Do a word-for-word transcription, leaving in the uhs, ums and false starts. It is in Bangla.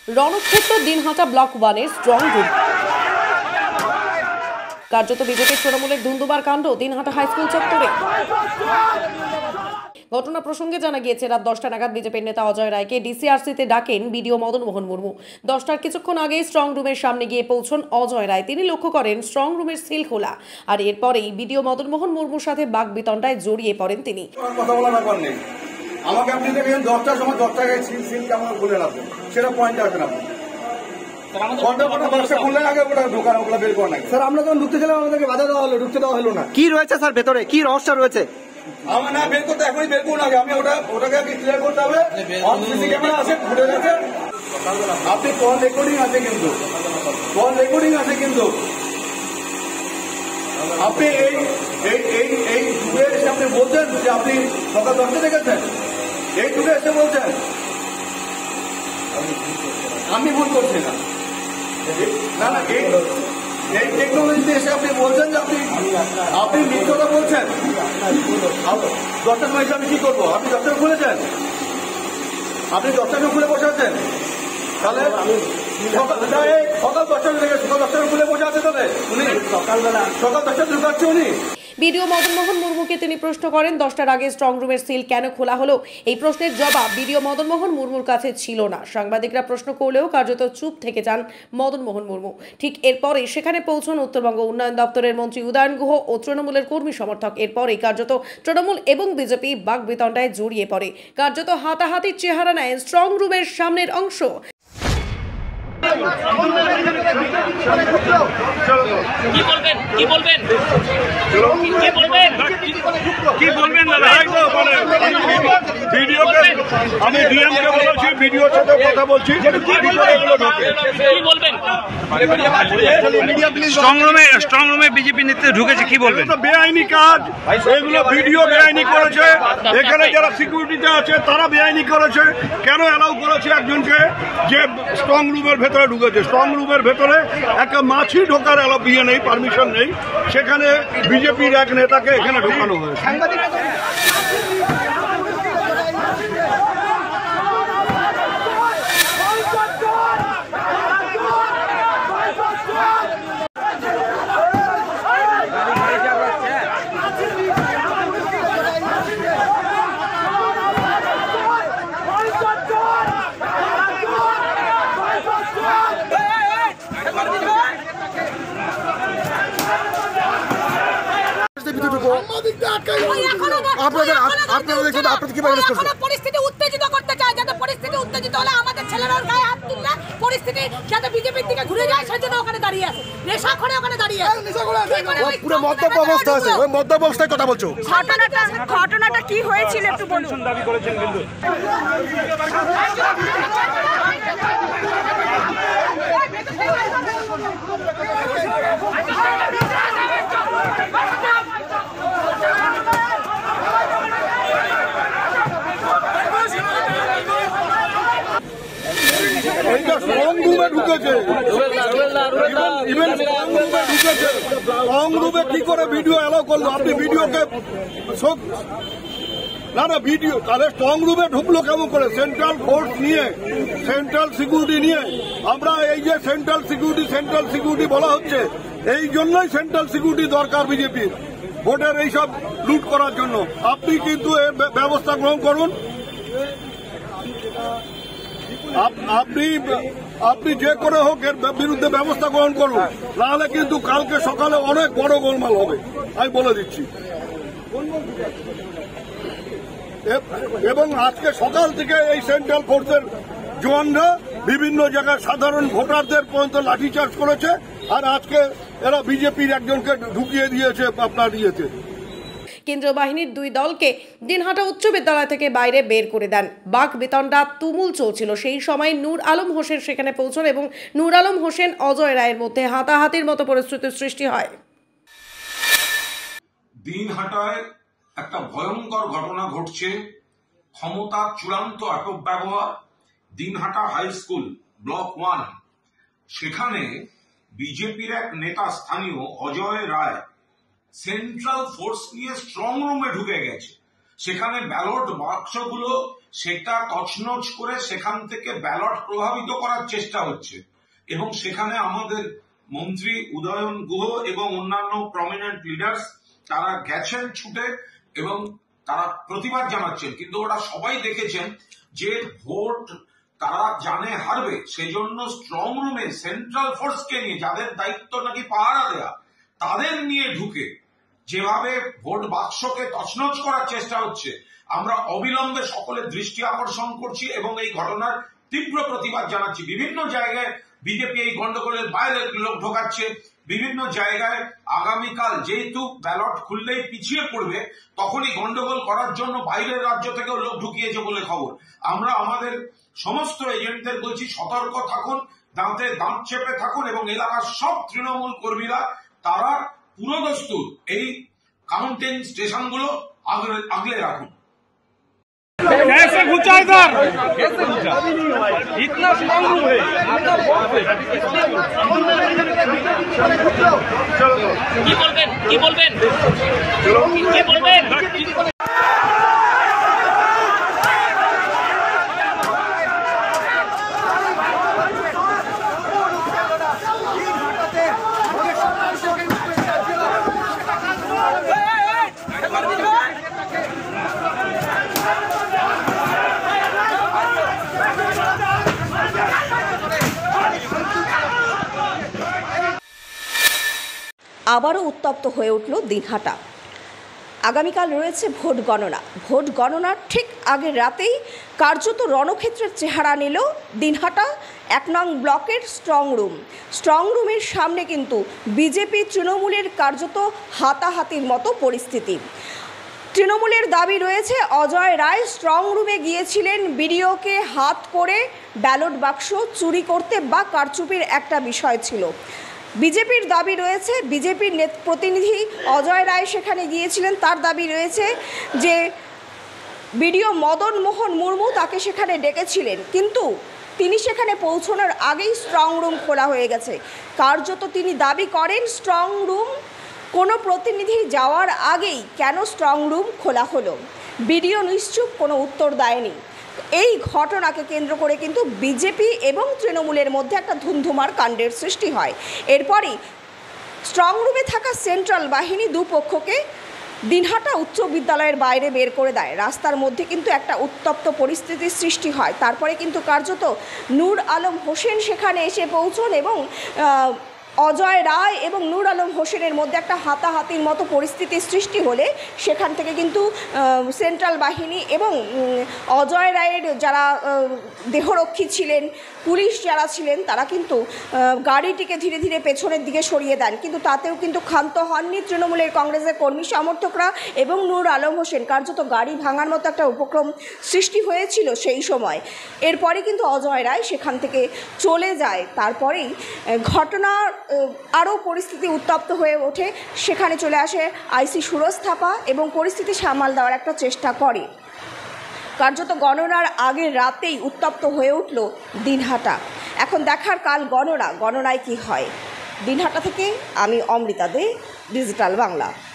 রণক্ষেত্র দিনহাটা ব্লক ওয়ানের স্ট্রং রুম। কার্যত বিজেপির তৃণমূলের ধুন্দুবার কাণ্ড দিনহাটা হাইস্কুল চত্বরে। ঘটনা প্রসঙ্গে জানা গিয়েছে রাত দশটা নাগাদ বিজেপির নেতা অজয় রায়কে ডিসিআরসিতে ডাকেন বিডিও মদন মোহন মুর্মু। দশটার কিছুক্ষণ আগেই স্ট্রং রুমের সামনে গিয়ে পৌঁছন অজয় রায়। তিনি লক্ষ্য করেন স্ট্রং রুমের সিল খোলা, আর এরপরেই বিডিও মদন মোহন মুর্মুর সাথে বাকবিতণ্ডায় জড়িয়ে পড়েন তিনি। আমাকে আপনি দেখেন দশটার সময় দশ টাকায় সিল সিল কেমন খুলে রাখবেন সেটা পয়েন্ট আসবেন আপনি। আমরা যখন ঢুকতে ছিলাম আমাদেরকে বাধা দেওয়া হলো, ঢুকতে দেওয়া হলো না। কি রয়েছে স্যার ভেতরে, কি রহস্য রয়েছে? আমার না বের করতে এখনই বের করুন আগে, আমি ওটা ওটাকে আগে ক্লিয়ার করতে হবে। সিসি ক্যামেরা আছে, ফুটেজ আছে, আপনি কল রেকর্ডিং আছে কিন্তু কল রেকর্ডিং আছে কিন্তু আপনি এই এই এই এই যুগে এসে আপনি বলছেন যে আপনি সকাল দশটা দেখেছেন, এই যুগে এসে বলছেন আমি ভুল করছি না। না না এই এই টেকনোলজিতে এসে আপনি বলছেন যে আপনি আপনি মিথ্যা বলছেন। দশটার সময় আমি কি করবো? আপনি দশটা খুলেছেন, আপনি দশটা খুলে বসে আছেন, তাহলে সকাল দশটা থেকে সকাল দশটা খুলে বসে আছে, তাহলে উনি সকালবেলা সকাল দশটা ঢুকাচ্ছে উনি। বিডিও মদন মোহন মুর্মুকে তিনি প্রশ্ন করেন দশটার আগে স্ট্রং রুমের সিল কেন খোলা হলো। এই প্রশ্নের জবাব বিডিও মদন মোহন মুর্মুর কাছে ছিল না। সাংবাদিকরা প্রশ্ন করলেও কার্যত চুপ থেকে যান মদন মোহন মুর্মু। ঠিক এরপরে সেখানে পৌঁছন উত্তরবঙ্গ উন্নয়ন দপ্তরের মন্ত্রী উদয়ন গুহ ও তৃণমূলের কর্মী সমর্থক। এরপরেই কার্যত তৃণমূল এবং বিজেপি বাকবিতণ্ডায় জড়িয়ে পড়ে। কার্যত হাতাহাতির চেহারা নেয় স্ট্রং রুমের সামনের অংশ। কি বলবেন কি বলবেন কি বলবেন কি বলবেন দাদা? ভিডিওকে আমি ডিএম কে বলেছি, ভিডিওর সাথে কথা বলছি, কি বলবেন? স্ট্রং রুমে স্ট্রং রুমে বিজেপি নেতৃত্ব ঢুকেছে, কি বলবেন? বেআইনি কাজ, এগুলো ভিডিও বেআইনি করেছে। এখানে যারা সিকিউরিটিতে আছে তারা বেআইনি করেছে। কেন অ্যালাউ করেছে একজনকে যে স্ট্রং রুমের ভেতরে ঢুকেছে? স্ট্রং রুমের ভেতরে একটা মাছি ঢোকার অ্যালাউ বিয়ে নেই, পারমিশন নেই। সেখানে বিজেপির এক নেতাকে এখানে ঢোকানো হয়েছে। পরিস্থিতি উত্তেজিত করতে চায়, যাতে পরিস্থিতি উত্তেজিত হলে আমাদের ছেলেরা গায়ে হাত তুললে পরিস্থিতি যাতে বিজেপির দিকে ঘুরে যায়, সেজন্য ওখানে দাঁড়িয়ে আছে। নেশা করে ওখানে দাঁড়িয়ে আছে, পুরো মদ্যপ অবস্থা আছে। ওই মদ্যপ অবস্থায় কথা বলছো। ঘটনাটা ঘটনাটা কি হয়েছিল একটু বলুন। দাবি করেছেন কিন্তু স্ট্রং রুমে ঢুকেছে, স্ট্রং রুমে কি করে ভিডিও অ্যালাউ করলো? আপনি ভিডিওকে না না ভিডিও তাহলে স্ট্রং রুমে ঢুকলো কেমন করে? সেন্ট্রাল ফোর্স নিয়ে, সেন্ট্রাল সিকিউরিটি নিয়ে। আমরা এই যে সেন্ট্রাল সিকিউরিটি সেন্ট্রাল সিকিউরিটি বলা হচ্ছে, এই জন্যই সেন্ট্রাল সিকিউরিটি দরকার বিজেপির, ভোটের এইসব লুট করার জন্য। আপনি কিন্তু এর ব্যবস্থা গ্রহণ করুন। আপনি আপনি যে করে হোক এর বিরুদ্ধে ব্যবস্থা গ্রহণ করুন, নাহলে কিন্তু কালকে সকালে অনেক বড় গোলমাল হবে, আমি বলে দিচ্ছি। এবং আজকে সকাল থেকে এই সেন্ট্রাল ফোর্সের জওয়ানরা বিভিন্ন জায়গায় সাধারণ ভোটারদের পর্যন্ত লাঠিচার্জ করেছে, আর আজকে এরা বিজেপির একজনকে ঢুকিয়ে দিয়েছে আপনার ইয়েতে। কেন্দ্রীয় বাহিনীর দুই দলকে দিনহাটা উচ্চ বিদ্যালয় থেকে বাইরে বের করে দেন। বাকবিতণ্ডা তুমুল চলছিল। সেই সময় নূর আলম হোসেন সেখানে পৌঁছন এবং নূর আলম হোসেন অজয় রায়ের মধ্যে হাতাহাতির মতো পরিস্থিতির সৃষ্টি হয়। দিনহাটায় একটা ভয়ঙ্কর ঘটনা ঘটছে। ক্ষমতার চূড়ান্ত অপব্যবহার। Dinhata high school block one, সেখানে বিজেপির এক নেতা স্থানীয় অজয় রায় সেন্ট্রাল ফোর্স নিয়ে স্ট্রং রুমে ঢুকে গেছে। সেখানে ব্যালট বাক্সগুলো সেটা তছনছ করে সেখান থেকে ব্যালট প্রভাবিত করার চেষ্টা হচ্ছে এবং সেখানে আমাদের মন্ত্রী উদয়ন গুহ এবং অন্যান্য প্রমিনেন্ট লিডার্স তারা গেছেন ছুটে এবং তারা প্রতিবাদ জানাচ্ছেন, কিন্তু ওরা সবাই দেখেছেন যে ভোট তারা জানে হারবে, সেই জন্য স্ট্রং রুমে সেন্ট্রাল ফোর্সকে নিয়ে, যাদের দায়িত্ব নাকি পাহারা দেয়া, তাদের নিয়ে ঢুকে যেভাবে ভোট বাক্সকে তছনছ করার চেষ্টা হচ্ছে, আমরা অবিলম্বে সকলের দৃষ্টি আকর্ষণ করছি এবং এই ঘটনার তীব্র প্রতিবাদ জানাচ্ছি। বিভিন্ন জায়গায় বিজেপি এই গন্ডগোলের বাইরে লোক ঢোকাচ্ছে, বিভিন্ন জায়গায় আগামীকাল যেহেতু ব্যালট খুললেই পিছিয়ে পড়বে, তখনই গন্ডগোল করার জন্য বাইরের রাজ্য থেকেও লোক ঢুকিয়েছে বলে খবর। আমরা আমাদের সমস্ত এজেন্টদের বলছি, সতর্ক থাকুন, দাঁতে দাঁত চেপে থাকুন এবং এলাকার সব তৃণমূল কর্মীরা তারা পুরোদস্তুর এই কাউন্টিং স্টেশনগুলো আগলে রাখুন। कैसे घुसा इधर? इतना स्ट्रांग रूम है, কি বলবেন কি বলবেন কি বলবেন? আবারও উত্তপ্ত হয়ে উঠল দিনহাটা। আগামীকাল রয়েছে ভোট গণনা। ভোট গণনার ঠিক আগের রাতেই কার্যত রণক্ষেত্রের চেহারা নিল দিনহাটা এক নং ব্লকের স্ট্রং রুম। স্ট্রং রুমের সামনে কিন্তু বিজেপি তৃণমূলের কার্যত হাতাহাতির মতো পরিস্থিতি। তৃণমূলের দাবি রয়েছে অজয় রায় স্ট্রং রুমে গিয়েছিলেন বিডিওকে হাত করে ব্যালট বাক্স চুরি করতে বা কারচুপির একটা বিষয় ছিল। বিজেপির দাবি রয়েছে, বিজেপির প্রতিনিধি অজয় রায় সেখানে গিয়েছিলেন, তার দাবি রয়েছে যে বিডিও মদন মোহন মুর্মু তাকে সেখানে ডেকেছিলেন, কিন্তু তিনি সেখানে পৌঁছানোর আগেই স্ট্রং রুম খোলা হয়ে গেছে। কার্যত তিনি দাবি করেন স্ট্রং রুম কোনো প্রতিনিধি যাওয়ার আগেই কেন স্ট্রং রুম খোলা হলো। বিডিও নিশ্চুপ, কোনো উত্তর দেয়নি। এই ঘটনাকে কেন্দ্র করে কিন্তু বিজেপি এবং তৃণমূলের মধ্যে একটা ধুমধুমার কাণ্ডের সৃষ্টি হয়। এরপরই স্ট্রং রুমে থাকা সেন্ট্রাল বাহিনী দুপক্ষকে দিনহাটা উচ্চ বিদ্যালয়ের বাইরে বের করে দেয়। রাস্তার মধ্যে কিন্তু একটা উত্তপ্ত পরিস্থিতির সৃষ্টি হয়। তারপরে কিন্তু কার্যত নূর আলম হোসেন সেখানে এসে পৌঁছন এবং অজয় রায় এবং নূর আলম হোসেনের মধ্যে একটা হাতাহাতির মতো পরিস্থিতির সৃষ্টি হলে সেখান থেকে কিন্তু সেন্ট্রাল বাহিনী এবং অজয় রায়ের যারা দেহরক্ষী ছিলেন, পুলিশ যারা ছিলেন, তারা কিন্তু গাড়িটিকে ধীরে ধীরে পেছনের দিকে সরিয়ে দেন। কিন্তু তাতেও কিন্তু ক্ষান্ত হননি তৃণমূলের কংগ্রেসের কর্মী সমর্থকরা এবং নূর আলম হোসেন। কার্যত গাড়ি ভাঙার মতো একটা উপক্রম সৃষ্টি হয়েছিল সেই সময়। এরপরে কিন্তু অজয় রায় সেখান থেকে চলে যায়। তারপরেই ঘটনা আরও পরিস্থিতি উত্তপ্ত হয়ে ওঠে। সেখানে চলে আসে আইসি সুরজ থাপা এবং পরিস্থিতি সামাল দেওয়ার একটা চেষ্টা করে। কার্যত গণনার আগের রাতেই উত্তপ্ত হয়ে উঠল দিনহাটা। এখন দেখার কাল গণনা, গণনায় কি হয়। দিনহাটা থেকে আমি অমৃতা দে, ডিজিটাল বাংলা।